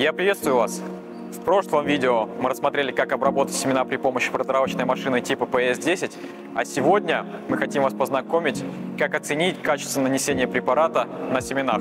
Я приветствую вас! В прошлом видео мы рассмотрели, как обработать семена при помощи протравочной машины типа PS10, а сегодня мы хотим вас познакомить, как оценить качество нанесения препарата на семенах.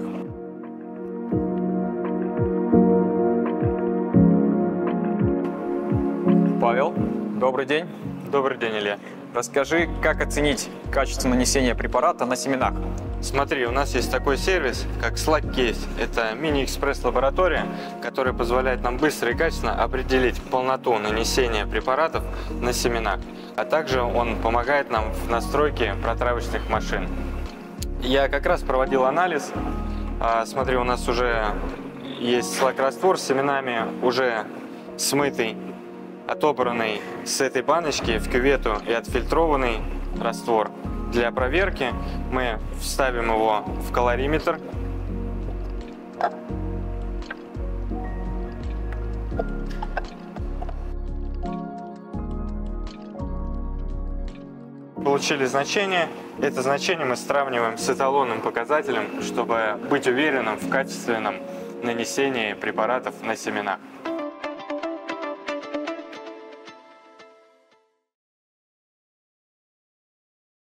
Павел, добрый день. Добрый день, Илья. Расскажи, как оценить качество нанесения препарата на семенах. Смотри, у нас есть такой сервис, как Slackcase. Это мини-экспресс-лаборатория, которая позволяет нам быстро и качественно определить полноту нанесения препаратов на семенах. А также он помогает нам в настройке протравочных машин. Я как раз проводил анализ. Смотри, у нас уже есть Slack-раствор с семенами, уже смытый, отобранный с этой баночки в кювету и отфильтрованный раствор. Для проверки мы вставим его в калориметр. Получили значение. Это значение мы сравниваем с эталонным показателем, чтобы быть уверенным в качественном нанесении препаратов на семенах.